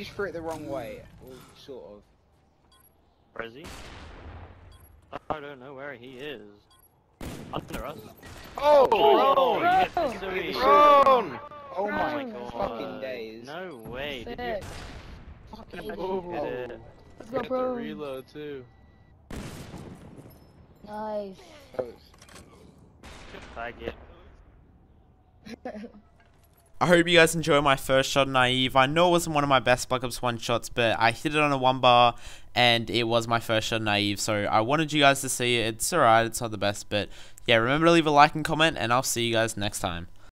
just threw it the wrong way, or sort of. Where is he? I don't know where he is. Under us. Oh! Oh! Bro! You hit the Sui. Run! Oh my Run. fucking days. No way. Did you Sick. Fucking hit oh. it? Let's go, Got the bro. reload too. Nice. Faggot. I hope you guys enjoy my first shot naive. I know it wasn't one of my best Black Ops 1 shots, but I hit it on a 1 bar and it was my first shot naive, so I wanted you guys to see it. It's alright, it's not the best, but yeah, remember to leave a like and comment, and I'll see you guys next time.